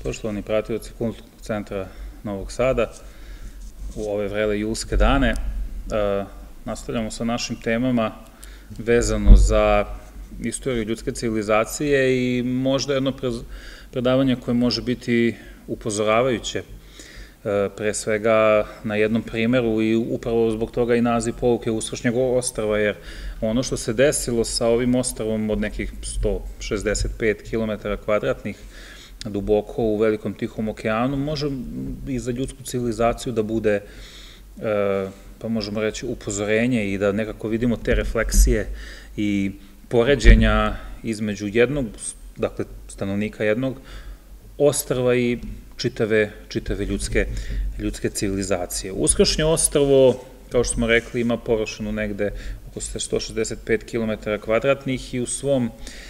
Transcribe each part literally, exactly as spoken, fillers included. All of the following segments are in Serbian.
Poštovani pratioci Kulturnog centra Novog Sada, u ove vrele julske dane nastavljamo sa našim temama vezano za istoriju ljudske civilizacije i možda jedno predavanje koje može biti upozoravajuće, pre svega na jednom primeru i upravo zbog toga i naziv pouke Uskršnjeg ostrva, jer ono što se desilo sa ovim ostrvom od nekih sto šezdeset pet kilometara kvadratnih duboko u Velikom Tihom okeanu može i za ljudsku civilizaciju da bude, pa možemo reći, upozorenje i da nekako vidimo te refleksije i poređenja između jednog, dakle stanovnika jednog ostrva i čitave, čitave ljudske, ljudske civilizacije. Uskršnje ostrvo, kao što smo rekli, ima površinu negde oko sto šezdeset pet kilometara kvadratnih i u svom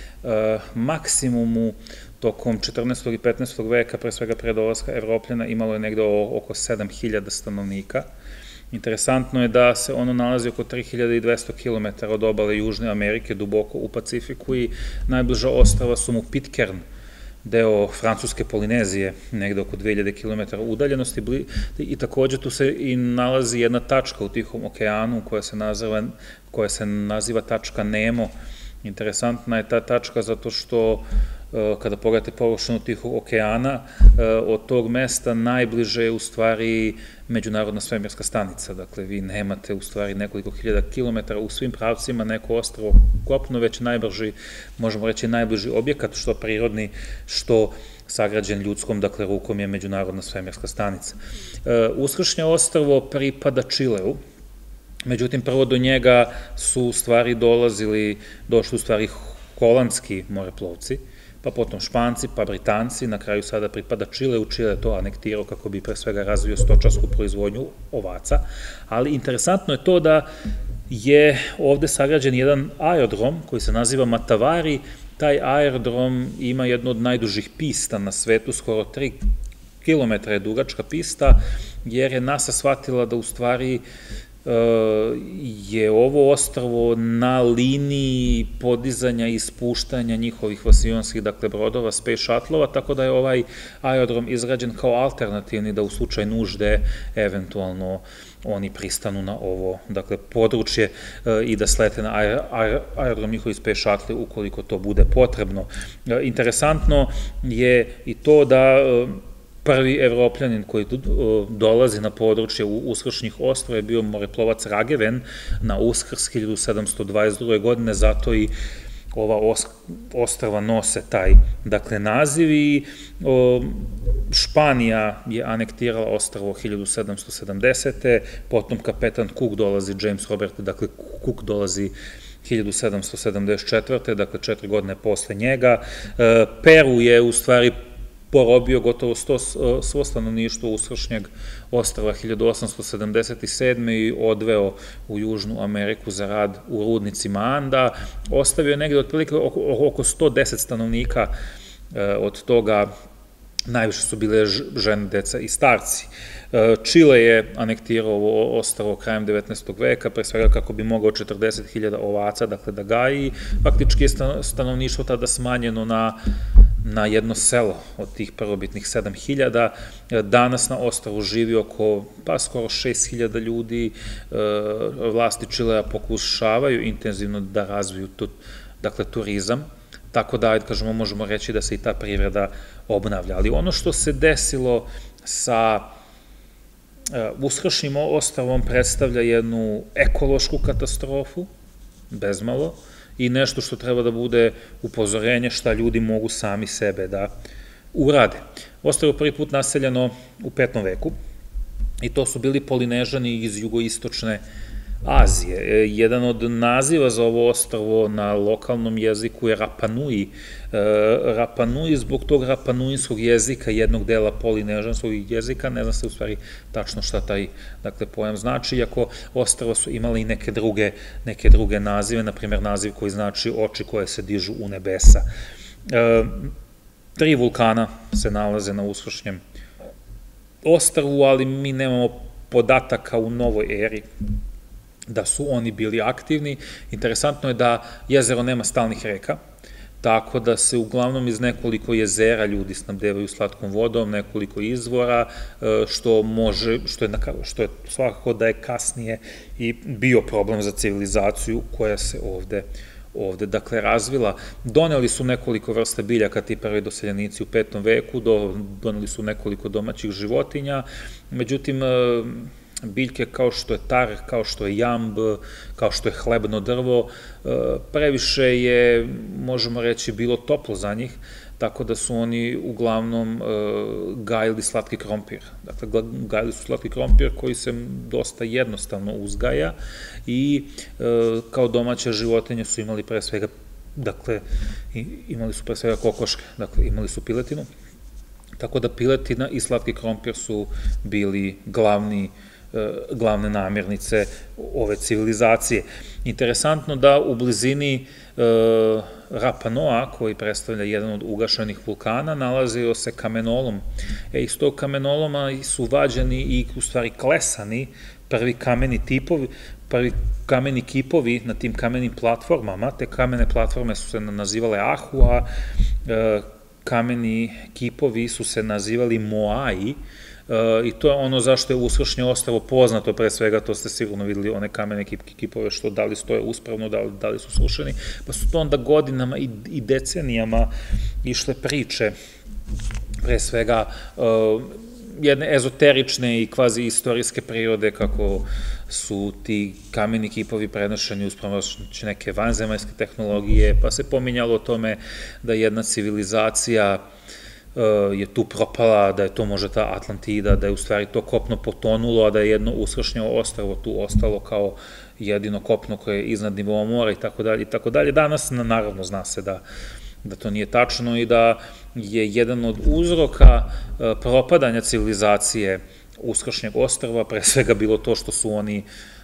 maksimumu tokom četrnaestog i petnaestog veka, pre svega pre dolaska Evropljana, imalo je negde oko sedam hiljada stanovnika. Interesantno je da se ono nalazi oko tri hiljade dvesta kilometara od obale Južne Amerike, duboko u Pacifiku, i najbliža ostrva su mu Pitcairn, deo francuske Polinezije, negde oko dve hiljade kilometara udaljenosti, i takođe tu se i nalazi jedna tačka u Tihom okeanu koja se naziva, koja se naziva tačka Nemo. Interesantna je ta tačka zato što kada pogledate površinu Tihog okeana, od tog mesta najbliže je u stvari Međunarodna svemirska stanica. Dakle, vi nemate u stvari nekoliko hiljada kilometara u svim pravcima neko ostrvo kopno, već najbrži, možemo reći najbliži objekat, što prirodni, što sagrađen ljudskom, dakle rukom, je Međunarodna svemirska stanica. Uskršnje ostrvo pripada Čileu. Međutim, prvo do njega su u stvari dolazili, došli u stvari holandski moreplovci, pa potom Španci, pa Britanci, na kraju sada pripada Čileu. Čile je to anektirao kako bi pre svega razvio stočarsku proizvodnju ovaca, ali interesantno je to da je ovde sagrađen jedan aerodrom koji se naziva Matavari. Taj aerodrom ima jednu od najdužih pista na svetu, skoro tri kilometra je dugačka pista, jer je NASA shvatila da u stvari je ovo ostrvo na liniji podizanja i spuštanja njihovih vasionskih, dakle, brodova, Space Shuttle-ova, tako da je ovaj aerodrom izgrađen kao alternativni, da u slučaju nužde eventualno oni pristanu na ovo, dakle, područje i da slete na aerodrom njihovi Space Shuttle ukoliko to bude potrebno. Interesantno je i to da prvi Evropljanin koji dolazi na područje Uskršnjih ostrva je bio moreplovac Rageven na Uskrs hiljadu sedamsto dvadeset druge godine, zato i ova ostrva nose taj, dakle, naziv, i Španija je anektirala ostrvo hiljadu sedamsto sedamdesete. potom kapetan Cook dolazi, James Robert, dakle, Cook dolazi hiljadu sedamsto sedamdeset četvrte. dakle, četiri godine posle njega. Peru je u stvari porobio gotovo svo stanovništvo Uskršnjeg ostrva hiljadu osamsto sedamdeset sedme. i odveo u Južnu Ameriku za rad u rudnicima Anda. Ostavio je negde otprilike oko sto deset stanovnika, od toga najviše su bile žene, deca i starci. Čile je anektirao ovo ostrvo krajem devetnaestog veka, pre svega kako bi mogao četrdeset hiljada ovaca, dakle, da gaji. Faktički je stanovništvo tada smanjeno na na jedno selo od tih prvobitnih sedam hiljada. Danas na ostrvu živi oko, pa skoro šest hiljada ljudi. Vlasti Čilea pokušavaju intenzivno da razviju, dakle, turizam, tako da, ajde kažemo, možemo reći da se i ta privreda obnavlja. Ali ono što se desilo sa Uskršnjim ostrvom predstavlja jednu ekološku katastrofu, bezmalo, i nešto što treba da bude upozorenje šta ljudi mogu sami sebe da urade. Ostrvo je prvi put naseljeno u petom veku i to su bili Polinežani iz jugoistočne Azije. Jedan od naziva za ovo ostrvo na lokalnom jeziku je Rapanui. Rapanui zbog tog rapanuinskog jezika, jednog dela polinežanskog jezika, ne zna se u stvari tačno šta taj, dakle, pojam znači, iako ostrva su imali i neke druge, neke druge nazive, na primjer naziv koji znači oči koje se dižu u nebesa. Tri vulkana se nalaze na Uskršnjem ostrvu, ali mi nemamo podataka u novoj eri da su oni bili aktivni. Interesantno je da jezero nema stalnih reka, tako da se uglavnom iz nekoliko jezera ljudi snabdevaju slatkom vodom, nekoliko izvora, što može, što je, što je svakako da je kasnije i bio problem za civilizaciju koja se ovde ovde, dakle, razvila. Doneli su nekoliko vrsta biljaka, ti prvi doseljenici u petom veku, doneli su nekoliko domaćih životinja, međutim, biljke kao što je tar, kao što je jamb, kao što je hlebno drvo, previše je, možemo reći, bilo toplo za njih, tako da su oni uglavnom gajili slatki krompir. Dakle, gajili su slatki krompir koji se dosta jednostavno uzgaja i kao domaće životinje su imali pre svega, dakle, imali su pre svega kokoške, dakle, imali su piletinu, tako da piletina i slatki krompir su bili glavni glavne namirnice ove civilizacije. Interesantno da u blizini Rapa Noa, koji predstavlja jedan od ugašenih vulkana, nalazio se kamenolom. E, iz tog kamenoloma su vađeni i, u stvari, klesani prvi kameni tipovi, prvi kameni kipovi na tim kamenim platformama. Te kamene platforme su se nazivale Ahu, a kameni kipovi su se nazivali Moai, i to je ono zašto je Uskršnje ostrvo poznato, pre svega to ste sigurno videli, one kamene kipove što da li stoje uspravno, da li su srušeni, pa su to onda godinama i decenijama išle priče, pre svega jedne ezoterične i kvazi istorijske prirode, kako su ti kameni kipovi prenošeni uz pomoć neke vanzemaljske tehnologije, pa se pominjalo o tome da jedna civilizacija je tu propala, da je to možda ta Atlantida, da je u stvari to kopno potonulo, a da je jedno Uskršnje ostrvo tu ostalo kao jedino kopno koje je iznad nivoa mora i tako dalje i tako dalje. Danas, naravno, zna se da da to nije tačno i da je jedan od uzroka propadanja civilizacije Uskršnjeg ostrva pre svega bilo to što su oni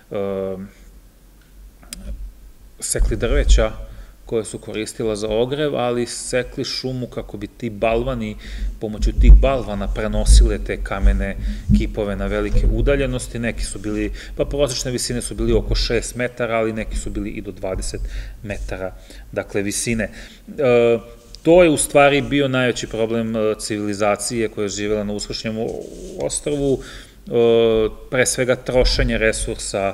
sekli drveća koje su koristila za ogrev, ali sekli šumu kako bi ti balvani, pomoću tih balvana prenosile te kamene kipove na velike udaljenosti. Neki su bili, pa prosečne visine su bili oko šest metara, ali neki su bili i do dvadeset metara, dakle, visine. To je u stvari bio najveći problem civilizacije koja je živjela na Uskršnjem ostrvu, pre svega trošenje resursa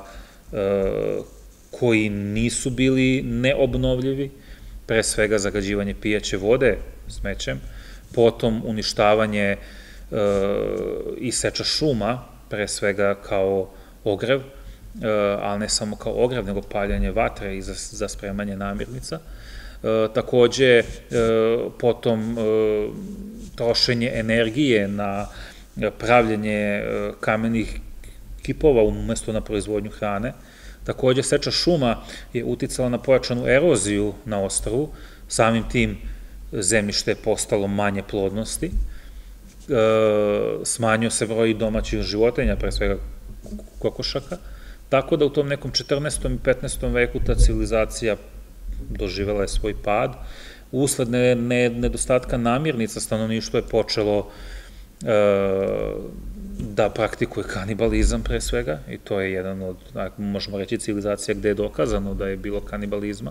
koji nisu bili neobnovljivi, pre svega zagađivanje pijaće vode smećem, potom uništavanje i seča šuma, pre svega kao ogrev, ali ne samo kao ogrev, nego paljanje vatre i za spremanje namirnica. Takođe, potom trošenje energije na pravljenje kamenih kipova umesto na proizvodnju hrane. Takođe, seča šuma je uticala na pojačanu eroziju na ostrvu, samim tim zemljište je postalo manje plodnosti, smanjio se broj domaćih životinja, pre svega kokošaka, tako da u tom nekom četrnaestom i petnaestom veku ta civilizacija doživela je svoj pad. Usled nedostatka namirnica stanovništvo je počelo da praktikuje kanibalizam pre svega i to je jedan od, možemo reći, civilizacija gde je dokazano da je bilo kanibalizma.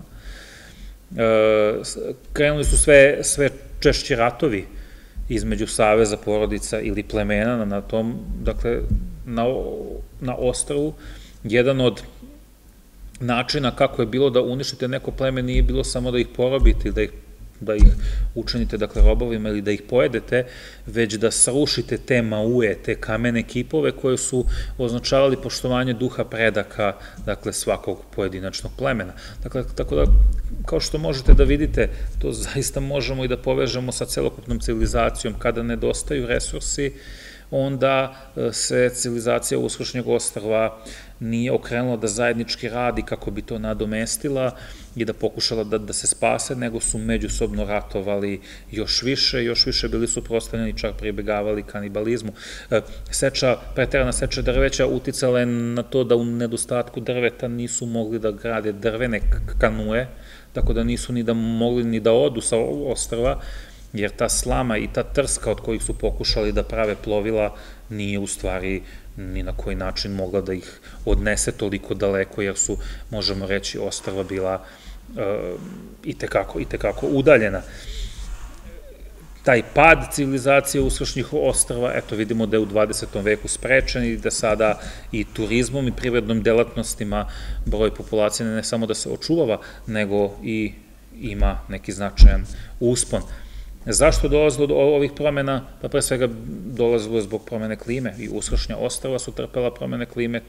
Krenuli su sve češći ratovi između saveza, porodica ili plemena na tom, dakle, na ostrvu. Jedan od načina kako je bilo da uništite neko pleme nije bilo samo da ih porobite ili da ih da ih učinite, dakle, robovima ili da ih pojedete, već da srušite te maue, te kamene kipove koje su označavali poštovanje duha predaka, dakle, svakog pojedinačnog plemena. Dakle, tako da, kao što možete da vidite, to zaista možemo i da povežemo sa celokupnom civilizacijom. Kada nedostaju resursi, onda se civilizacija Uskršnjeg ostrva nije okrenula da zajednički radi kako bi to nadomestila i da pokušala da se spase, nego su međusobno ratovali još više, još više bili su prostavljeni, čak pribegavali kanibalizmu. Seča, preterana seča drveća uticala je na to da u nedostatku drveta nisu mogli da grade drvene kanue, tako da nisu ni da mogli ni da odu sa ostrva, jer ta slama i ta trska od kojih su pokušali da prave plovila nije u stvari ni na koji način mogla da ih odnese toliko daleko, jer su, možemo reći, ostrva bila i tekako, i tekako udaljena. Taj pad civilizacije uskršnjih ostrva, eto vidimo da je u dvadesetom veku sprečen i da sada i turizmom i privrednom delatnostima broj populacije ne samo da se očuvava, nego i ima neki značajan uspon. Zašto je dolazilo do ovih promjena? Pa pre svega dolazilo je zbog promjene klime i uskršnja ostrva su trpela promjene klime,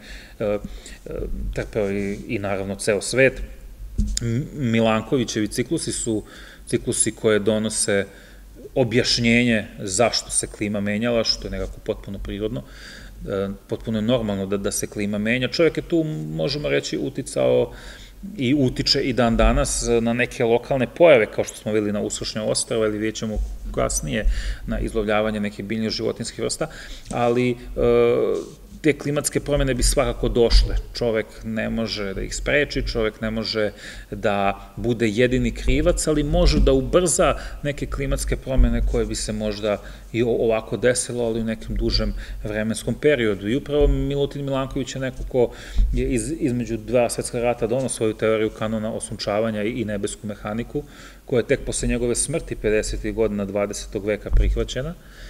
trpeo i naravno ceo svet. Milankovićevi ciklusi su ciklusi koje donose objašnjenje zašto se klima menjala, što je nekako potpuno prirodno, potpuno je normalno da se klima menja. Čovjek je tu, možemo reći, uticao i utiče i dan danas na neke lokalne pojave, kao što smo videli na uskršnja ostrva ili vidjet ćemo kasnije na izlovljavanje nekih biljnih životinjskih vrsta, ali te klimatske promjene bi svakako došle. Čovek ne može da ih spreči, čovek ne može da bude jedini krivac, ali može da ubrza neke klimatske promjene koje bi se možda i ovako desilo, ali u nekim dužem vremenskom periodu. I upravo Milutin Milanković je neko ko je između dva svetska rata donao svoju teoriju kanona osunčavanja i nebesku mehaniku, koja je tek posle njegove smrti pedesetih godina dvadesetog veka prihvaćena.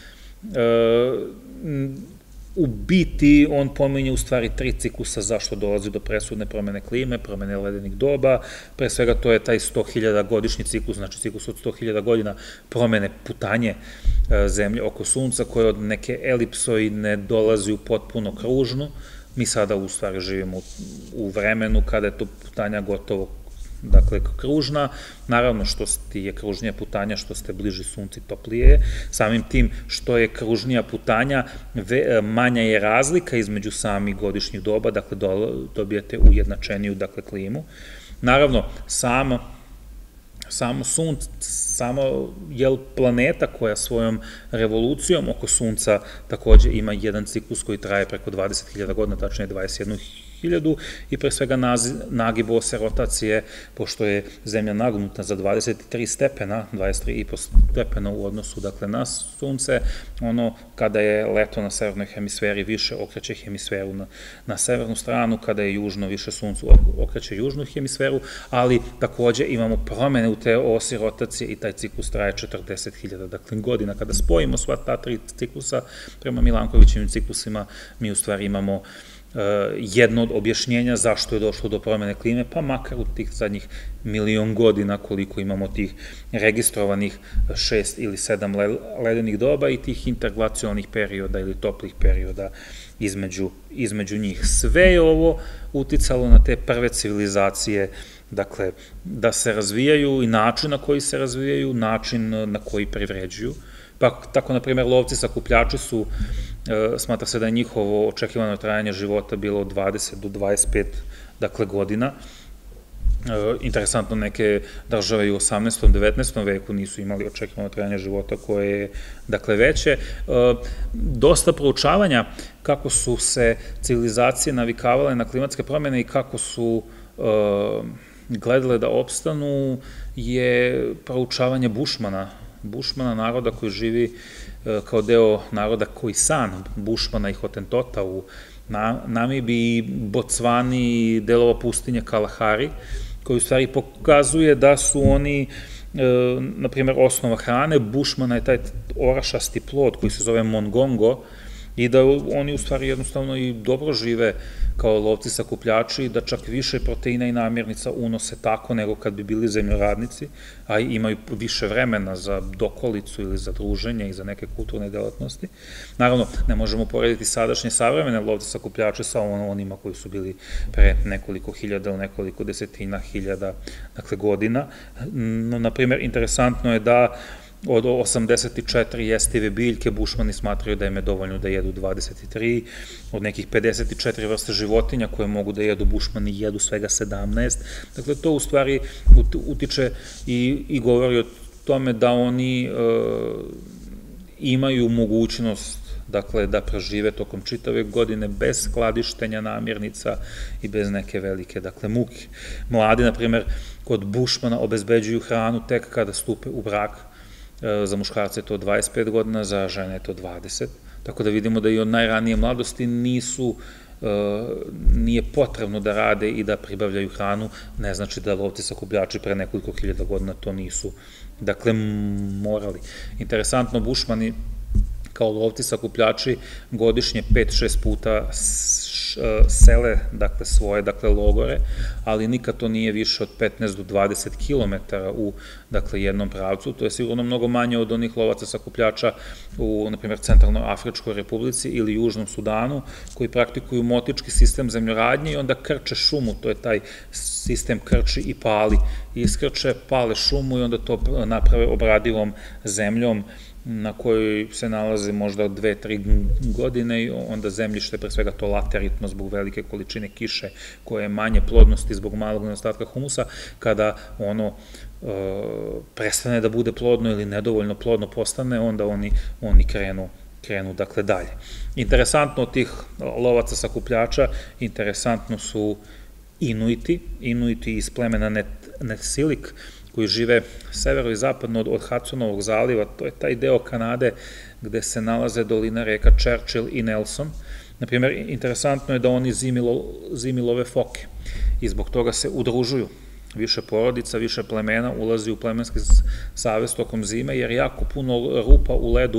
U biti, on pominje u stvari tri ciklusa zašto dolazi do presudne promene klime, promene ledenih doba, pre svega to je taj sto hiljada godišnji ciklus, znači ciklus od sto hiljada godina promene putanje Zemlje oko Sunca, koje od neke elipsoidne dolazi u potpuno kružnu. Mi sada u stvari živimo u vremenu kada je to putanja gotovo dakle, kružna, naravno što ti je kružnija putanja, što ste bliži Sunci, toplije je, samim tim što je kružnija putanja, manja je razlika između samih godišnjih doba, dakle, dobijete ujednačeniju, dakle, klimu. Naravno, samo samo Sunce, samo je planeta koja svojom revolucijom oko Sunca takođe ima jedan ciklus koji traje preko dvadeset hiljada godina, tačnije dvadeset jednu hiljadu i pre svega nagibao se rotacije, pošto je Zemlja nagnuta za dvadeset tri stepena, dvadeset tri i po stepena u odnosu dakle na Sunce, ono kada je leto na severnoj hemisferi više okreće hemisferu na severnu stranu, kada je južno više Suncu okreće južnu hemisferu, ali takođe imamo promene u te osi rotacije i taj ciklus traje četrdeset hiljada dakle godina. Kada spojimo sva ta tri ciklusa prema Milankovićevim ciklusima, mi u stvari imamo jedno od objašnjenja zašto je došlo do promene klime, pa makar u tih zadnjih milion godina koliko imamo tih registrovanih šest ili sedam ledenih doba i tih interglacijalnih perioda ili toplih perioda između njih. Sve je ovo uticalo na te prve civilizacije, dakle, da se razvijaju i način na koji se razvijaju, način na koji privređuju. Pa tako, na primjer, lovci sakupljači su, smatra se da je njihovo očekivano trajanje života bilo od dvadeset do dvadeset pet dakle godina. Interesantno, neke države i u osamnaestom, devetnaestom veku nisu imali očekivano trajanje života koje je dakle veće. Dosta proučavanja kako su se civilizacije navikavale na klimatske promjene i kako su gledale da opstanu je proučavanje Bušmana, Bušmana, naroda koji živi kao deo naroda Khoisan, Bušmana i Hotentota u Namibiji, Bocvani, delova pustinje Kalahari, koji u stvari pokazuje da su oni, na primjer, osnova hrane Bušmana je taj orašasti plod koji se zove mongongo i da oni u stvari jednostavno i dobro žive kao lovci sakupljači i da čak više proteina i namirnica unose tako nego kad bi bili zemljoradnici, a imaju više vremena za dokolicu ili za druženje i za neke kulturne delatnosti. Naravno, ne možemo porediti sadašnje savremene lovce sakupljače sa onima koji su bili pre nekoliko hiljada ili nekoliko desetina hiljada dakle godina. No, na primjer, interesantno je da od osamdeset četiri jestive biljke Bušmani smatraju da im je dovoljno da jedu dvadeset tri, od nekih pedeset četiri vrste životinja koje mogu da jedu Bušmani jedu svega sedamnaest. Dakle, to u stvari utiče i govori o tome da oni imaju mogućnost dakle, da prežive tokom čitave godine bez skladištenja namirnica i bez neke velike, dakle, muke. Mladi, na primjer, kod Bušmana obezbeđuju hranu tek kada stupe u brak. Za muškarce je to dvadeset pet godina, za žene je to dvadeset, tako da vidimo da i od najranije mladosti nisu nije potrebno da rade i da pribavljaju hranu, ne znači da lovci sakupljači pre nekoliko hiljada godina to nisu, dakle, morali. Interesantno, bušmani kao lovci sakupljači godišnje pet šest puta sele, dakle, svoje, dakle, logore, ali nikad to nije više od petnaest do dvadeset kilometara u, dakle, jednom pravcu. To je sigurno mnogo manje od onih lovaca sakupljača u, na primjer, Centralnoj Afričkoj Republici ili Južnom Sudanu, koji praktikuju motički sistem zemljoradnje i onda krče šumu, to je taj sistem krči i pali. Iskrče, pale šumu i onda to naprave obradivom zemljom na kojoj se nalaze možda dve, tri godine i onda zemljište, pre svega to lateritno zbog velike količine kiše koje je manje plodnosti zbog malog nedostatka humusa, kada ono prestane da bude plodno ili nedovoljno plodno postane, onda oni krenu krenu, dakle, dalje. Interesantno od tih lovaca sakupljača, interesantno su Inuiti, Inuiti iz plemena Netsilik, koji žive severo i zapadno od Hudsonovog zaliva, to je taj deo Kanade gde se nalaze dolina reka Churchill i Nelson. Naprimjer, interesantno je da oni zimi love foke i zbog toga se udružuju. Više porodica, više plemena ulazi u plemenski savez tokom zime, jer jako puno rupa u ledu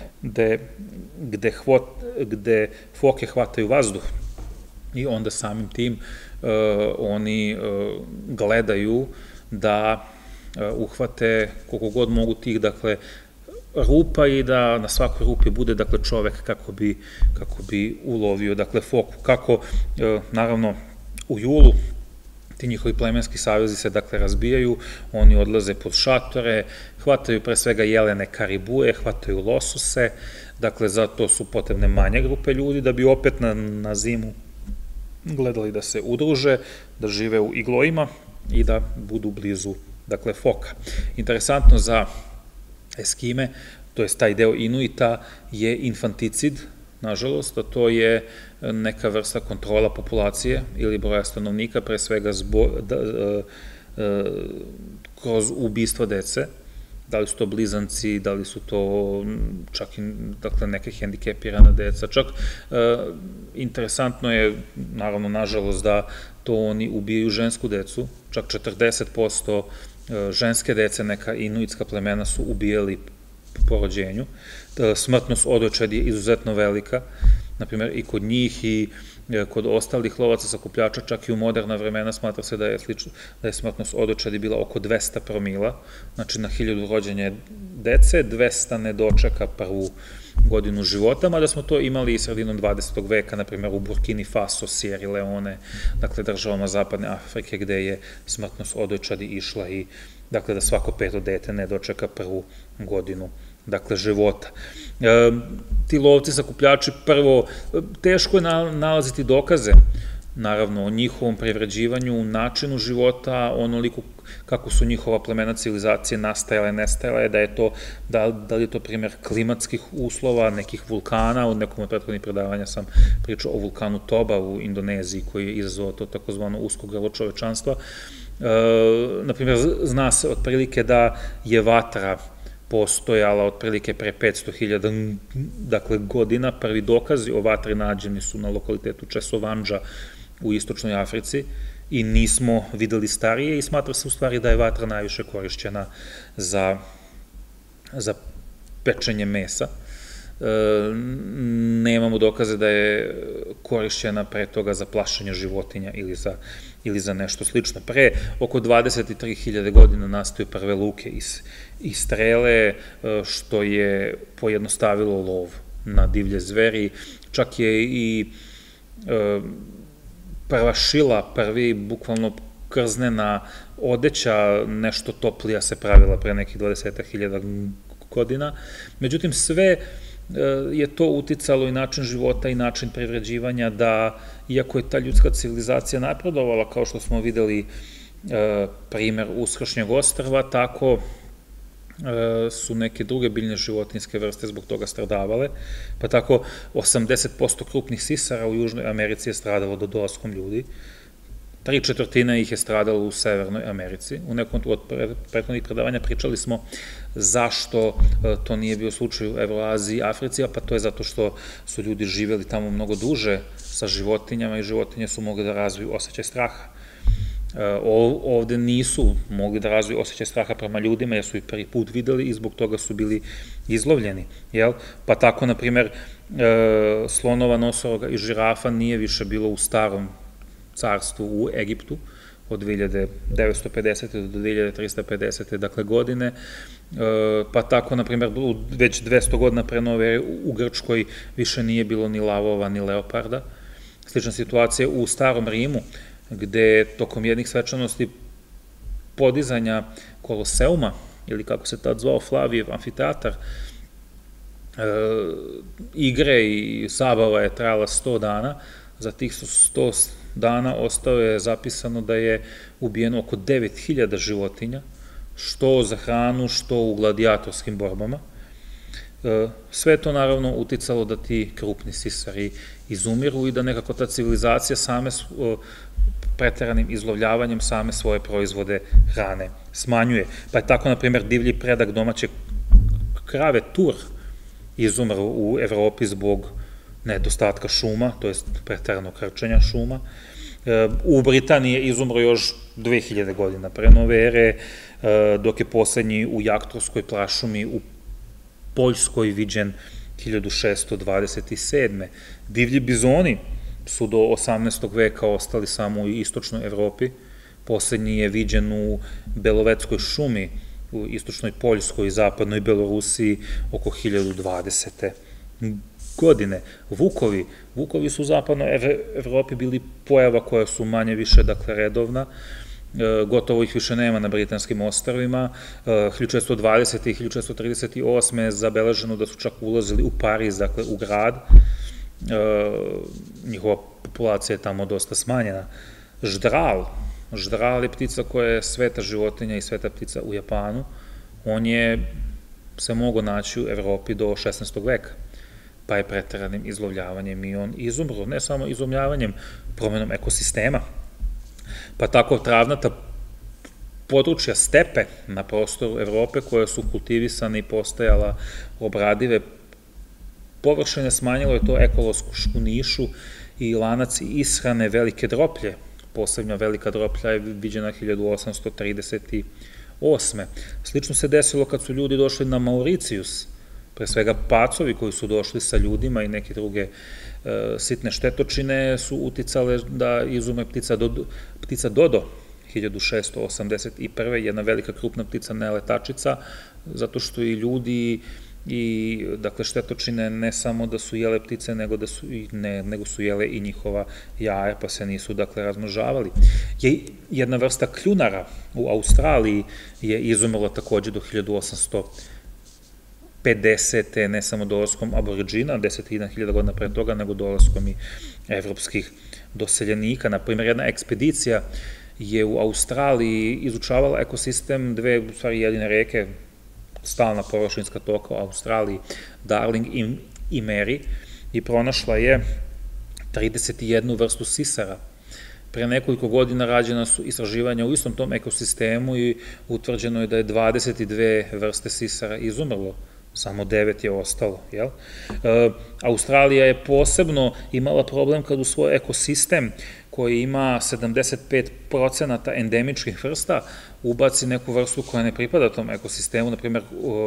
gde foke hvataju vazduh i onda samim tim oni gledaju da uhvate koliko god mogu tih, dakle, rupa i da na svakoj rupi bude, dakle, čovek kako bi ulovio, dakle, foku. Kako, naravno, u julu ti njihovi plemenski savezi se, dakle, razbijaju, oni odlaze pod šatore, hvataju pre svega jelene karibue, hvataju losose, dakle, zato su potrebne manje grupe ljudi da bi opet na zimu gledali da se udruže, da žive u iglojima i da budu blizu, dakle, foka. Interesantno za Eskime, to je taj deo Inuita, je infanticid, nažalost, a to je neka vrsta kontrola populacije ili broja stanovnika, pre svega kroz ubistva dece, da li su to blizanci, da li su to čak i, dakle, neke hendikepirana deca. Čak interesantno je, naravno, nažalost, da to oni ubijaju žensku decu, čak četrdeset posto ženske dece neka inuitska plemena su ubijali po rođenju. Smrtnost odočadi je izuzetno velika, naprimjer i kod njih i kod ostalih lovaca sakupljača, čak i u moderna vremena smatra se da je smrtnost odočadi bila oko dvesta promila, znači na hiljadu rođenja dece, dvesta ne dočeka prvu godinu života, mada smo to imali i sredinom dvadesetog veka, na primjer u Burkini Faso, Sierra Leone, dakle državama Zapadne Afrike, gde je smrtnost odočadi išla i, dakle, da svako peto dete ne dočeka prvu godinu, dakle, života. Ti lovci sakupljači, prvo, teško je nalaziti dokaze, naravno, o njihovom privređivanju, načinu života, onoliko kako su njihova plemena civilizacije nastajale, nestajale, da je to, da li je to primjer klimatskih uslova, nekih vulkana, od nekom od prethodnih predavanja sam pričao o vulkanu Toba u Indoneziji, koji je izazvao to takozvano usko grlo čovečanstva. Naprimjer, zna se otprilike da je vatra postojala otprilike pre petsto hiljada, dakle, godina. Prvi dokazi o vatri nađeni su na lokalitetu Česovanđa u istočnoj Africi i nismo videli starije i smatra se u stvari da je vatra najviše korišćena za pečenje mesa. Nemamo dokaze da je korišćena pre toga za plašenje životinja ili za nešto slično. Pre oko dvadeset tri hiljade godina nastaju prve luke i strele, što je pojednostavilo lov na divlje zveri. Čak je i prva šila, prvi bukvalno krznena odeća, nešto toplija se pravila pre nekih dvadeset hiljada godina. Međutim, sve je to uticalo i način života i način privređivanja, da, iako je ta ljudska civilizacija napredovala, kao što smo videli primer Uskršnjeg ostrva, tako su neke druge biljne životinjske vrste zbog toga stradavale, pa tako osamdeset posto krupnih sisara u Južnoj Americi je stradalo do dolaskom ljudi, tri četvrtine ih je stradalo u Severnoj Americi. U nekom od prethodnih predavanja pričali smo zašto to nije bio slučaj u Evroaziji i Africi, pa to je zato što su ljudi živjeli tamo mnogo duže sa životinjama i životinje su mogli da razviju osjećaj straha. Ovde nisu mogli da razviju osjećaj straha prema ljudima jer su ih prvi put videli i zbog toga su bili izlovljeni. Pa tako, na primer, slonova, nosoroga i žirafa nije više bilo u starom carstvu u Egiptu od dve hiljade devetsto pedesete do dve hiljade trista pedesete dakle godine, pa tako, na primer, već dvesta godina pre nove ere u Grčkoj više nije bilo ni lavova ni leoparda. Slična situacija u starom Rimu, gde tokom jednih svečanosti podizanja Koloseuma, ili kako se tad zvao Flavijev amfiteatar, igre i zabava je trajala sto dana, za tih sto dana ostao je zapisano da je ubijeno oko devet hiljada životinja, što za hranu, što u gladijatorskim borbama. Sve to naravno uticalo da ti krupni sisari izumiru i da nekako ta civilizacija same preteranim izlovljavanjem same svoje proizvode hrane smanjuje. Pa je tako, na primjer, divlji predak domaće krave tur izumro u Evropi zbog nedostatka šuma, to je preteranog krčenja šuma. U Britaniji je izumro još dve hiljade godina pre nove ere, dok je poslednji u Jaktorskoj prašumi u Poljskoj viđen hiljadu šeststo dvadeset sedme. Divlji bizoni su do osamnaestog veka ostali samo u istočnoj Evropi. Poslednji je viđen u Belovetskoj šumi, u istočnoj Poljskoj i zapadnoj Belorusiji oko hiljadu dvadesete godine. Vukovi. Vukovi su u zapadnoj Evropi bili pojava koja su manje više, dakle, redovna. Gotovo ih više nema na Britanskim ostrvima. hiljadu četiristo dvadesete i hiljadu četiristo trideset osme je zabeleženo da su čak ulazili u Pariz, dakle, u grad. Njihova populacija je tamo dosta smanjena. Ždral. Ždral je ptica koja je sveta životinja i sveta ptica u Japanu. On je se mogao naći u Evropi do šesnaestog veka, pa je preteranim izlovljavanjem i on izumro, ne samo izumljavanjem, promenom ekosistema. Pa tako travnata područja stepe na prostoru Evrope koja su kultivisane i postajala obradive površine, smanjilo je to ekološku nišu i lanac ishrane velike droplje. Poslednja velika droplja je viđena hiljadu osamsto trideset osme. Slično se desilo kad su ljudi došli na Mauricijus, pre svega pacovi koji su došli sa ljudima i neke druge sitne štetočine su uticale da izume ptica dodo hiljadu šeststo osamdeset prve. Jedna velika krupna ptica neletačica, zato što i ljudi i, dakle, štetočine ne samo da su jele ptice, nego da su, ne, nego su jele i njihova jaja, pa se nisu, dakle, razmnožavali. Jedna vrsta kljunara u Australiji je izumrla takođe do hiljadu osamsto pedesete. ne samo dolaskom aboriđina, deset hiljada godina pre toga, nego dolaskom i evropskih doseljenika. Naprimjer, jedna ekspedicija je u Australiji izučavala ekosistem dve, u stvari, jedine reke, stalna površinska toka u Australiji, Darling i Mary, i pronašla je trideset jednu vrstu sisara. Pre nekoliko godina rađena su istraživanja u istom tom ekosistemu i utvrđeno je da je dvadeset dve vrste sisara izumrlo, samo devet je ostalo. Australija je posebno imala problem kad u svoj ekosistem, koji ima sedamdeset pet procenata endemičkih vrsta, ubaci neku vrstu koja ne pripada tom ekosistemu. Naprimer,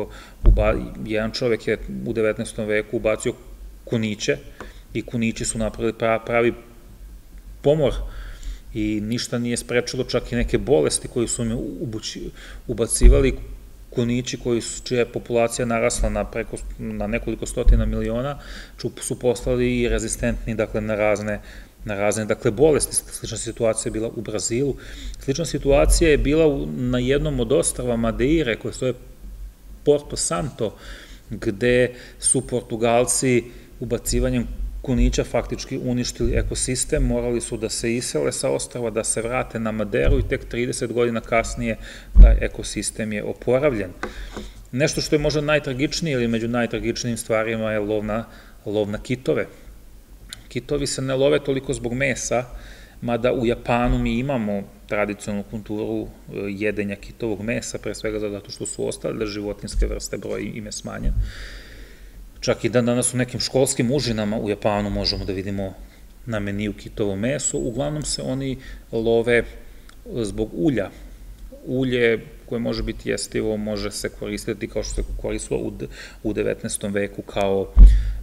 jedan čovek je u devetnaestom veku ubacio kuniće i kunići su napravili pravi pomor i ništa nije sprečilo, čak i neke bolesti koji su mi ubacivali. Kunići čija je populacija narasla na nekoliko stotina miliona su postali i rezistentni, dakle, na razne na razne, dakle, bolesti. Slična situacija je bila u Brazilu. Slična situacija je bila na jednom od ostrva Madeire, koje stoje Porto Santo, gde su Portugalci ubacivanjem kunića faktički uništili ekosistem, morali su da se isele sa ostrva, da se vrate na Madeiru i tek trideset godina kasnije taj ekosistem je oporavljen. Nešto što je možda najtragičnije ili među najtragičnijim stvarima je lov na kitove. Kitovi se ne love toliko zbog mesa, mada u Japanu mi imamo tradicionalnu kulturu jedenja kitovog mesa, pre svega zato što su ostale životinjske vrste, broj im je smanjen. Čak i dan danas u nekim školskim užinama u Japanu možemo da vidimo na meniju kitovo meso, uglavnom se oni love zbog ulja. Ulje koje može biti jestivo, može se koristiti kao što se koristilo u devetnaestom veku kao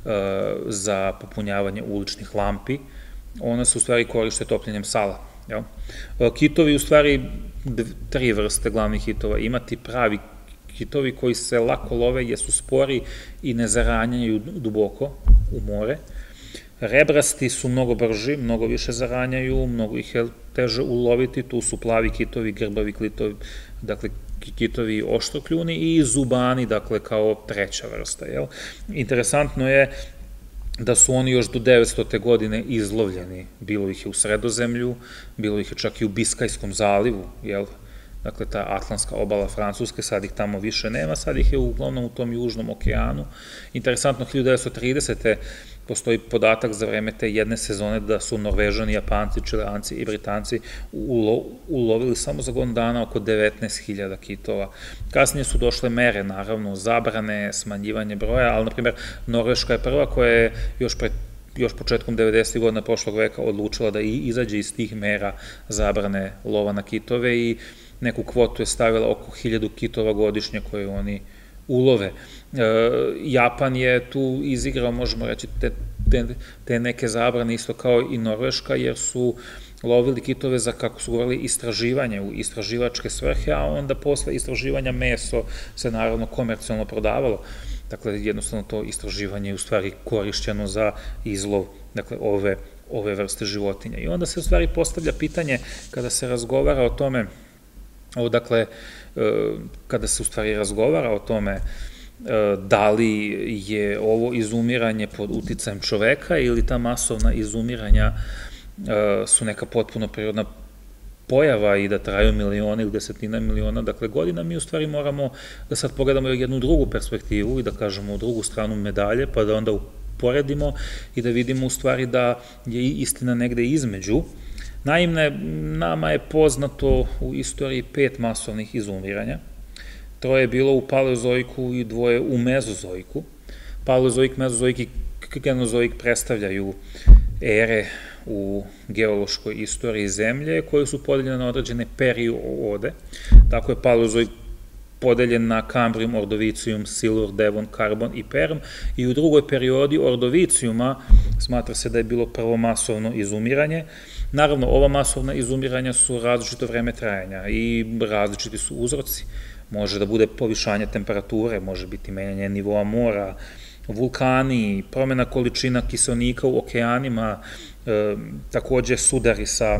za popunjavanje uličnih lampi. Ona se u stvari koriste topljenjem sala. Kitovi u stvari tri vrste glavnih kitova. Imati pravi kitovi koji se lako love jer su spori i ne zaranjaju duboko u more. Rebrasti su mnogo brži, mnogo više zaranjaju, mnogo ih je teže uloviti, tu su plavi kitovi, grbavi kitovi, dakle kitovi oštrokljuni i zubani, dakle kao treća vrsta. Interesantno je da su oni još do devetstote godine izlovljeni, bilo ih je u Sredozemlju, bilo ih je čak i u Biskajskom zalivu, jel? Dakle, ta Atlantska obala Francuske, sad ih tamo više nema, sad ih je uglavnom u tom južnom okeanu. Interesantno, hiljadu devetsto tridesete postoji podatak za vreme te jedne sezone da su Norvežani, Japanci, Čileanci i Britanci ulovili samo za godinu dana oko devetnaest hiljada kitova. Kasnije su došle mere, naravno, zabrane, smanjivanje broja, ali, na primjer, Norveška je prva koja je još pred još početkom devedesetih godina prošlog veka odlučila da izađe iz tih mera zabrane lova na kitove i neku kvotu je stavila oko hiljadu kitova godišnje koje oni ulove. Japan je tu izigrao, možemo reći, te neke zabrane isto kao i Norveška, jer su lovili kitove za, kako su govorili, istraživanje, u istraživačke svrhe, a onda posle istraživanja meso se naravno komercijalno prodavalo. Dakle, jednostavno to istraživanje je u stvari korišćeno za izlov, dakle, ove, ove vrste životinja. I onda se u stvari postavlja pitanje, kada se razgovara o tome, dakle, kada se u stvari razgovara o tome da li je ovo izumiranje pod uticajem čoveka ili ta masovna izumiranja su neka potpuno prirodna pojava i da traju miliona ili desetina miliona, dakle, godina, mi u stvari moramo da sad pogledamo jednu drugu perspektivu i da kažemo u drugu stranu medalje, pa da onda uporedimo i da vidimo u stvari da je istina negde između. Naime, nama je poznato u istoriji pet masovnih izumiranja. Troje je bilo u paleozoiku i dvoje u mezozoiku. Paleozoik, mezozoik i kenozoik predstavljaju ere u geološkoj istoriji Zemlje koje su podeljene na određene periode. Tako je paleozoik podeljen na Kambrium, Ordovicijum, Silur, Devon, Karbon i Perm i u drugoj periodi Ordovicijuma smatra se da je bilo prvo masovno izumiranje. Naravno, ova masovna izumiranja su različito vreme trajanja i različiti su uzroci. Može da bude povišanje temperature, može biti menjanje nivoa mora, vulkani, promjena količina kiseonika u okeanima, takođe sudari sa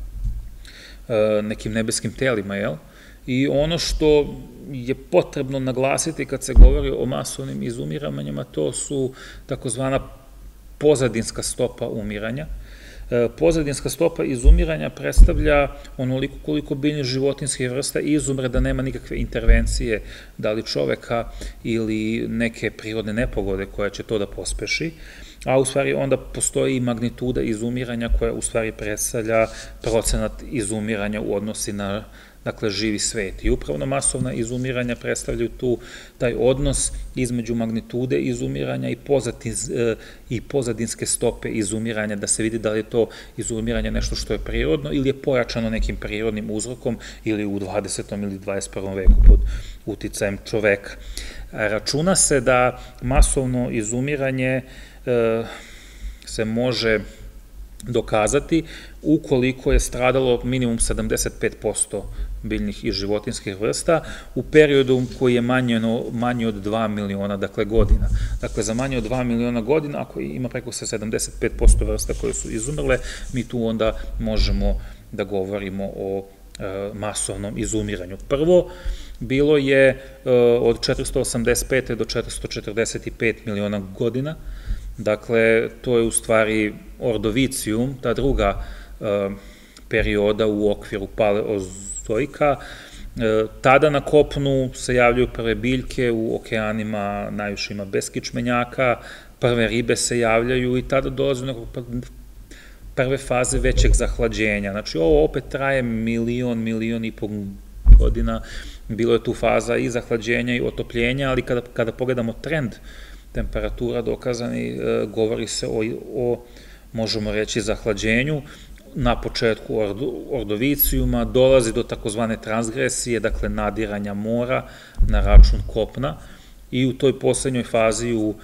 nekim nebeskim telima, jel? I ono što je potrebno naglasiti kad se govori o masovnim izumiranjima, to su takozvana pozadinska stopa umiranja. Pozadinska stopa izumiranja predstavlja onoliko koliko biljnih životinjskih vrsta izumre da nema nikakve intervencije, da li čoveka ili neke prirodne nepogode koja će to da pospeši, a u stvari onda postoji i magnituda izumiranja koja u stvari predstavlja procenat izumiranja u odnosi na, dakle, živi svet. I upravno masovna izumiranja predstavljaju tu taj odnos između magnitude izumiranja i pozadinske stope izumiranja, da se vidi da li je to izumiranje nešto što je prirodno ili je pojačano nekim prirodnim uzrokom ili u dvadesetom ili dvadeset prvom veku pod uticajem čoveka. Računa se da masovno izumiranje se može dokazati ukoliko je stradalo minimum sedamdeset pet posto biljnih i životinjskih vrsta u periodu koji je manji od dva miliona, dakle, godina. Dakle, za manje od dva miliona godina, ako ima preko sedamdeset pet posto vrsta koje su izumrle, mi tu onda možemo da govorimo o masovnom izumiranju. Prvo, bilo je od četiristo osamdeset pete do četiristo četrdeset pet miliona godina. Dakle, to je u stvari Ordovicijum, ta druga perioda u okviru paleozoika. Tada na kopnu se javljaju prve biljke, u okeanima najviše ima beskičmenjaka, prve ribe se javljaju i tada dolaze do prve faze većeg zahlađenja. Znači, ovo opet traje milion, milion i pol godina. Bilo je tu faza i zahlađenja i otopljenja, ali kada pogledamo trend temperatura dokazani, govori se o možemo reći, zahlađenju, na početku ordovicijuma, dolazi do takozvane transgresije, dakle nadiranja mora na račun kopna i u toj poslednjoj fazi u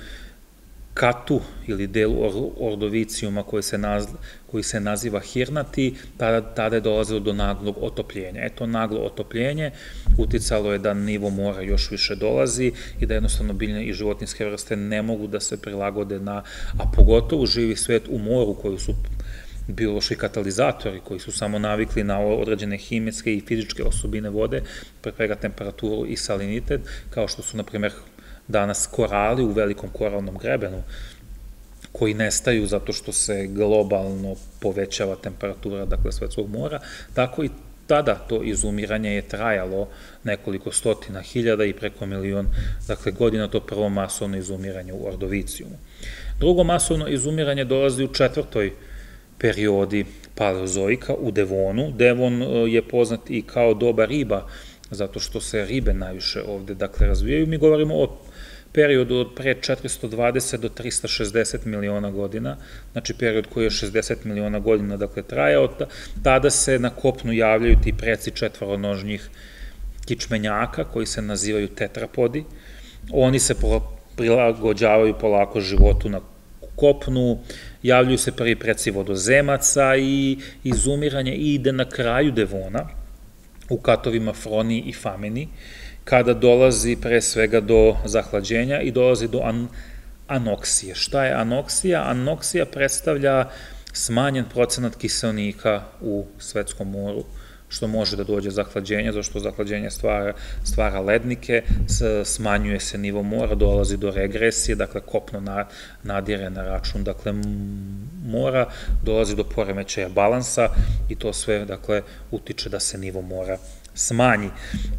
katu ili delu ordovicijuma koji se naziva hirnati, tada je dolazilo do naglog otopljenja. Eto, naglo otopljenje uticalo je da nivo mora još više dolazi i da jednostavno biljne i životinjske vrste ne mogu da se prilagode na, a pogotovo živi svet u moru koji su biološki katalizatori, koji su samo navikli na određene hemijske i fizičke osobine vode, pre svega temperaturu i salinitet, kao što su, na primjer, danas korali u velikom koralnom grebenu, koji nestaju zato što se globalno povećava temperatura, dakle, svetskog mora, tako i tada to izumiranje je trajalo nekoliko stotina hiljada i preko milion, dakle, godina, to prvo masovno izumiranje u ordovicijumu. Drugo masovno izumiranje dolazi u četvrtoj periodi paleozoika, u Devonu. Devon je poznat i kao doba riba, zato što se ribe najviše ovde, dakle, razvijaju. Mi govorimo o periodu od pre četiristo dvadeset do trista šezdeset miliona godina, znači period koji je šezdeset miliona godina, dakle, trajao. Tada se na kopnu javljaju ti preci četvoronožnjih kičmenjaka, koji se nazivaju tetrapodi. Oni se prilagođavaju polako životu na kopnu, javljaju se prvi preci vodozemaca i izumiranje ide na kraju Devona, u katovima Froni i Fameni, kada dolazi pre svega do zahlađenja i dolazi do anoksije. Šta je anoksija? Anoksija predstavlja smanjen procenat kiseonika u svetskom moru, što može da dođe zahlađenje, zato što zahlađenje stvara lednike, smanjuje se nivo mora, dolazi do regresije, dakle kopno nadire na račun, dakle, mora, dolazi do poremećaja balansa i to sve, dakle, utiče da se nivo mora smanji.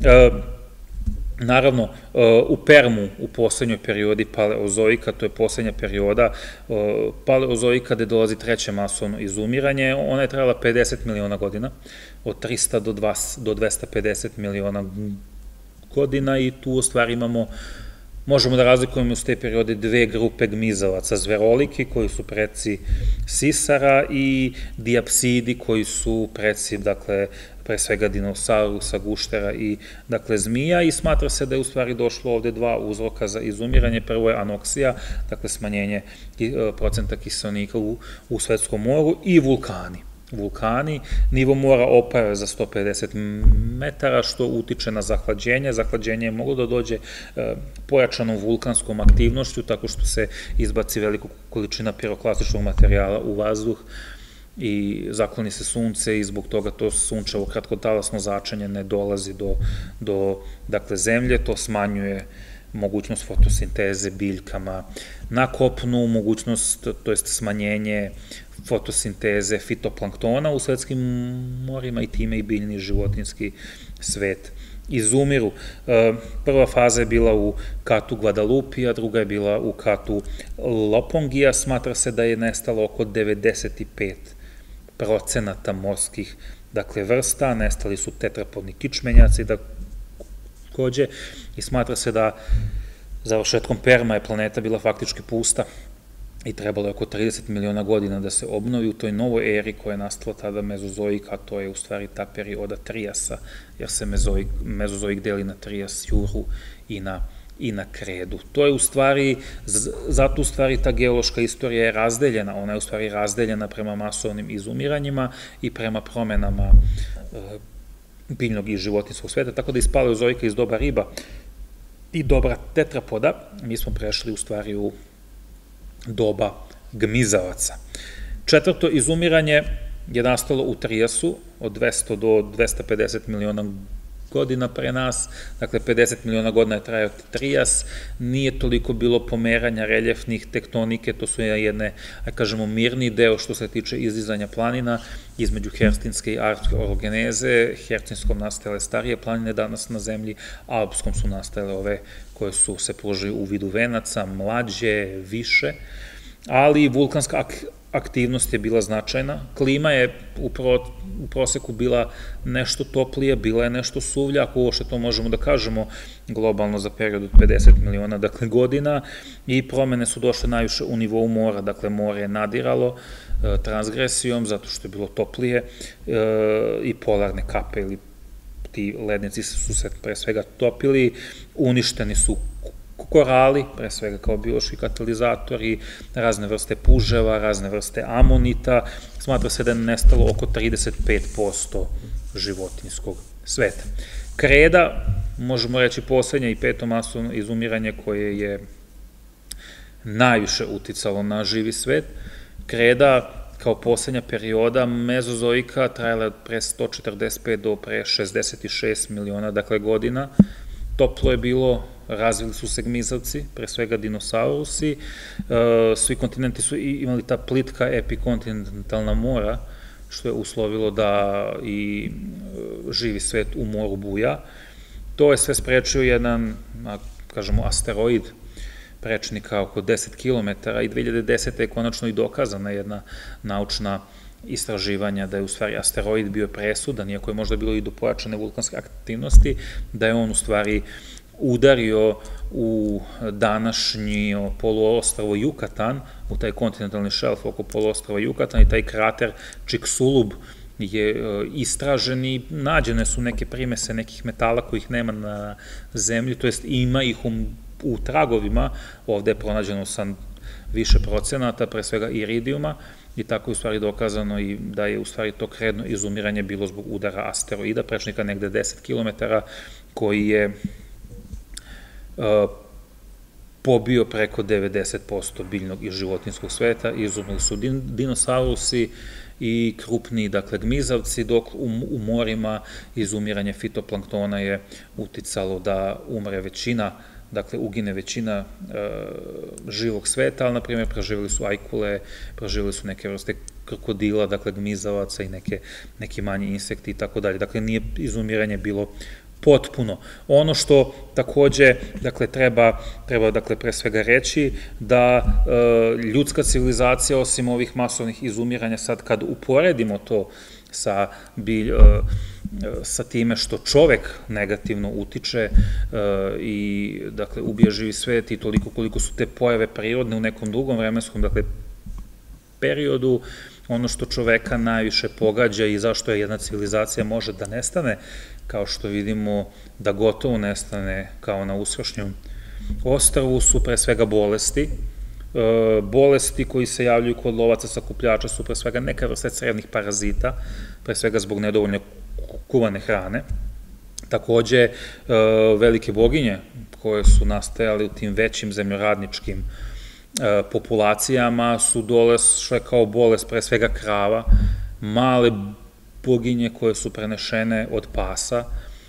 Naravno, u Permu, u poslednjoj periodi paleozoika, to je poslednja perioda paleozoika gde dolazi treće masovno izumiranje, ona je trajala pedeset miliona godina, od trista do dvesta pedeset miliona godina i tu u stvari imamo, možemo da razlikujemo iz te periode dve grupe gmizavaca, zveroliki koji su preci sisara i diapsidi koji su preci, dakle, pre svega dinosaurusa, guštera i, dakle, zmija i smatra se da je u stvari došlo ovde dva uzroka za izumiranje. Prvo je anoksija, dakle, smanjenje procenta kiseonika u svetskom moru i vulkani. Vulkani, nivo mora opaja za sto pedeset metara, što utiče na zahlađenje. Zahlađenje je moglo da dođe pojačanom vulkanskom aktivnošću, tako što se izbaci velika količina piroklastičnog materijala u vazduh i zakloni se sunce i zbog toga to sunčevo kratkotalasno začanje ne dolazi do, dakle, zemlje, to smanjuje mogućnost fotosinteze biljkama na kopnu, mogućnost, to jest smanjenje fotosinteze fitoplanktona u svetskim morima i time i biljni životinjski svet izumiru. Prva faza je bila u katu Guadalupe, a druga je bila u katu Lopongija. Smatra se da je nestalo oko devedeset pet procenata morskih, dakle, vrsta, nestali su tetrapodni kičmenjaci, takođe, i smatra se da završetkom Perma je planeta bila faktički pusta i trebalo je oko trideset miliona godina da se obnovi u toj novoj eri koja je nastala tada mezozoika, a to je u stvari ta perioda Trijasa, jer se mezozoik deli na Trijas, Juru i na Kredu. To je u stvari, zato u stvari ta geološka istorija je razdeljena, ona je u stvari razdeljena prema masovnim izumiranjima i prema promenama biljnog i životinjskog sveta, tako da iz paleozoika, iz doba riba i doba tetrapoda, mi smo prešli u stvari u doba gmizavaca. Četvrto izumiranje je nastalo u Trijasu od dvesta do dvesta pedeset miliona godina pre nas, dakle pedeset miliona godina je trajao Trijas, nije toliko bilo pomeranja reljefnih tektonike, to su jedne, aj kažemo, mirni deo što se tiče izdizanja planina između Herstinske i Alpske orogeneze. Hercinskom nastajale starije planine danas na zemlji, Alpskom su nastajale ove koje su se položili u vidu venaca, mlađe, više, ali vulkanska aktivnost je bila značajna. Klima je u proseku bila nešto toplija, bila je nešto suvlja, ako uopšte to možemo da kažemo globalno za period od pedeset miliona dakle, godina, i promene su došle najviše u nivou mora, dakle more je nadiralo transgresijom zato što je bilo toplije i polarne kape ili ti lednici su se pre svega topili, uništeni su korali, pre svega kao biološki katalizatori, razne vrste puževa, razne vrste amonita. Smatra se da je nestalo oko trideset pet posto životinjskog sveta. Kreda, možemo reći poslednje i peto masovno izumiranje koje je najviše uticalo na živi svet. Kreda kao poslednja perioda mezozoika trajala je pre sto četrdeset pet do pre šezdeset šest miliona dakle godina. Toplo je bilo, razvili su se gmizavci, pre svega dinosaurusi, svi kontinenti su imali ta plitka epikontinentalna mora, što je uslovilo da i živi svet u moru buja. To je sve sprečio jedan, kažemo, asteroid, prečnika oko deset kilometara, i dve hiljade desete. je konačno i dokazana jedna naučna istraživanja da je u stvari asteroid bio presudan, iako je možda bilo i do pojačane vulkanske aktivnosti, da je on u stvari udario u današnji poluostrvo Jukatan, u taj kontinentalni šelf oko poluostrva Jukatan, i taj krater Chicxulub je istražen i nađene su neke primese nekih metala kojih nema na zemlji, to jest ima ih u tragovima, ovde je pronađeno sa više procenata, pre svega iridijuma, i tako je u stvari dokazano i da je u stvari to kredno izumiranje bilo zbog udara asteroida, prečnika negde deset kilometara, koji je pobio preko devedeset posto biljnog i životinjskog sveta. Izumrli su dinosaurusi i krupni, dakle, gmizavci, dok u morima izumiranje fitoplanktona je uticalo da umre većina, dakle, ugine većina živog sveta, ali, na primjer, preživjeli su ajkule, preživjeli su neke vrste krokodila, dakle, gmizavaca i neki manji insekti i tako dalje. Dakle, nije izumiranje bilo potpuno. Ono što takođe, dakle, treba, treba, dakle, pre svega reći, da ljudska civilizacija, osim ovih masovnih izumiranja, sad kad uporedimo to sa bilj, sa time što čovek negativno utiče i, dakle, ubija živi svet, i toliko koliko su te pojave prirodne u nekom drugom vremenskom, dakle, periodu, ono što čoveka najviše pogađa i zašto je jedna civilizacija može da nestane, kao što vidimo da gotovo nestane kao na uskršnjom ostrvu, su pre svega bolesti. Bolesti koji se javljaju kod lovaca sakupljača su pre svega neka vrsta crevnih parazita, pre svega zbog nedovoljne kuvane hrane. Takođe, velike boginje koje su nastajale u tim većim zemljoradničkim populacijama su došle kao bolest pre svega krava, male boginje koje su prenešene od pasa,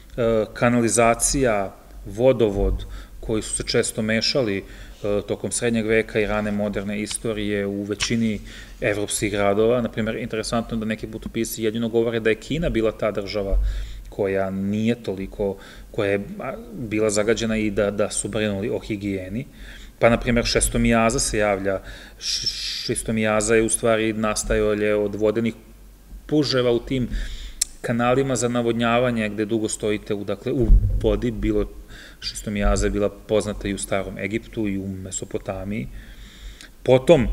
kanalizacija, vodovod koji su se često mešali tokom srednjeg veka i rane moderne istorije u većini evropskih gradova. Naprimjer, interesantno da neki putopisi jedino govore da je Kina bila ta država koja nije toliko, koja je bila zagađena i da su brinuli o higijeni. Pa, na primjer, šestomijaza se javlja. Šestomijaza je u stvari nastajala od vodenih puževa u tim kanalima za navodnjavanje gde dugo stojite u vodi. Bilo šestomijaza je bila poznata i u starom Egiptu i u Mesopotamiji. Potom,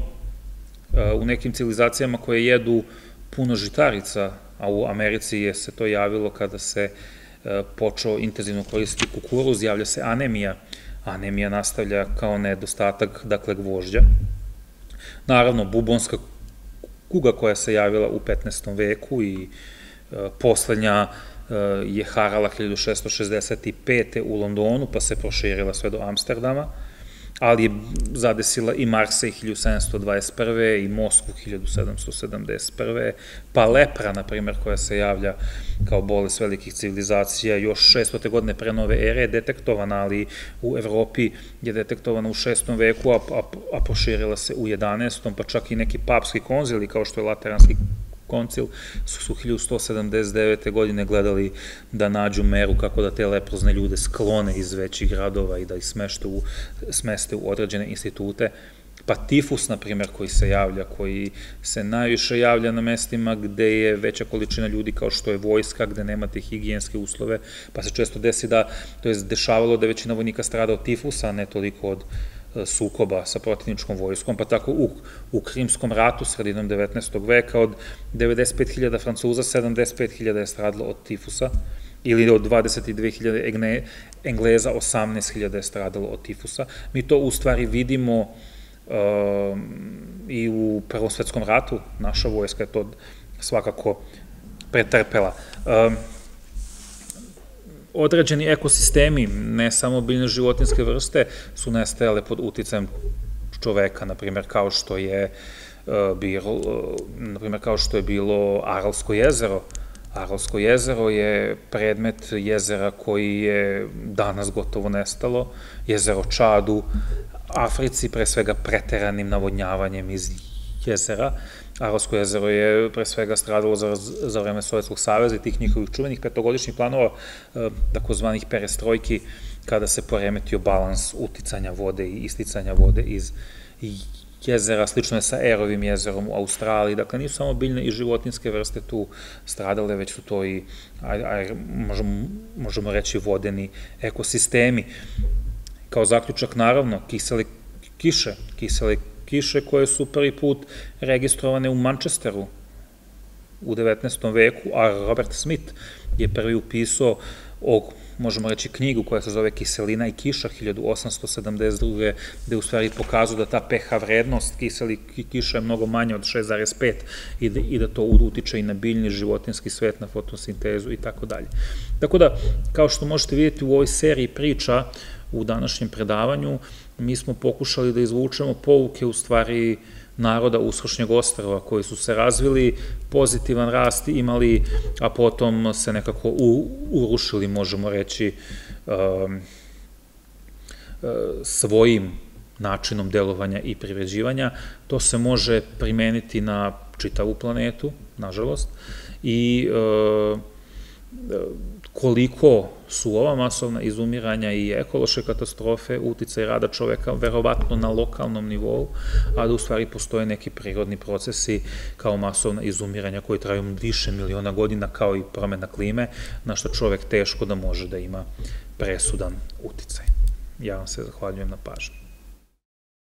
u nekim civilizacijama koje jedu puno žitarica, a u Americi je se to javilo kada se počeo intenzivno koristiti kukuruz, javlja se anemija. Anemija nastavlja kao nedostatak, dakle, gvožđa. Naravno, bubonska kuga koja se javila u petnaestom veku i poslednja je harala hiljadu šesto šezdeset pete. u Londonu, pa se proširila sve do Amsterdama, ali je zadesila i Marsej hiljadu sedamsto dvadeset prve. i Moskvu hiljadu sedamsto sedamdeset prve. pa lepra, na primjer, koja se javlja kao bolest velikih civilizacija još šestote godine pre nove ere je detektovana, ali u Evropi je detektovana u šestom veku, a proširila se u jedanaestom. pa čak i neki papski konzili, kao što je Lateranski koncil, su hiljadu sto sedamdeset devete. godine gledali da nađu meru kako da te leprozne ljude sklone iz većih gradova i da ih smeste u određene institute. Pa tifus, na primjer, koji se javlja, koji se najviše javlja na mestima gde je veća količina ljudi kao što je vojska, gde nemate higijenske uslove, pa se često desi da, to je dešavalo da je većina vojnika strada od tifusa, a ne toliko od sukoba sa protivničkom vojskom, pa tako u, u Krimskom ratu sredinom devetnaestog veka od devedeset pet hiljada Francuza, sedamdeset pet hiljada je stradalo od tifusa, ili od dvadeset dve hiljade Engleza, osamnaest hiljada je stradalo od tifusa. Mi to u stvari vidimo um, i u Prvom svetskom ratu, naša vojska je to svakako pretrpela. Um, Određeni ekosistemi, ne samo biljne životinjske vrste, su nestajale pod uticajem čoveka, na primjer kao što je bilo, na primjer kao što je bilo Aralsko jezero. Aralsko jezero je predmet jezera koji je danas gotovo nestalo, jezero Čad u Africi, pre svega preteranim navodnjavanjem iz jezera. Aralsko jezero je pre svega stradalo za, za vreme Sovjetskog saveza i tih njihovih čuvenih petogodišnjih planova, takozvanih perestrojki, kada se poremetio balans uticanja vode i isticanja vode iz jezera. Slično je sa Erovim jezerom u Australiji. Dakle, nisu samo biljne i životinjske vrste tu stradale, već su to i, možemo, možemo reći, vodeni ekosistemi. Kao zaključak, naravno, kisele kiše, kisele kiše koje su prvi put registrovane u Manchesteru u devetnaestom veku, a Robert Smith je prvi upisao, možemo reći, knjigu koja se zove Kiselina i kiša hiljadu osamsto sedamdeset druge. gde u stvari pokazao da ta pH vrednost kiselih kiša je mnogo manja od šest zarez pet i da to utiče i na biljni, životinjski svet, na fotosintezu i tako dalje. Tako da, kao što možete vidjeti u ovoj seriji priča, u današnjem predavanju, mi smo pokušali da izvučemo pouke u stvari naroda Uskršnjeg ostrva koji su se razvili, pozitivan rast imali, a potom se nekako urušili, možemo reći, svojim načinom delovanja i privređivanja. To se može primeniti na čitavu planetu, nažalost, i koliko su ova masovna izumiranja i ekološke katastrofe uticaj rada čoveka verovatno na lokalnom nivou, a da u stvari postoje neki prirodni procesi kao masovna izumiranja koji traju više miliona godina, kao i promena klime, na što čovek teško da može da ima presudan uticaj. Ja vam se zahvaljujem na pažnju.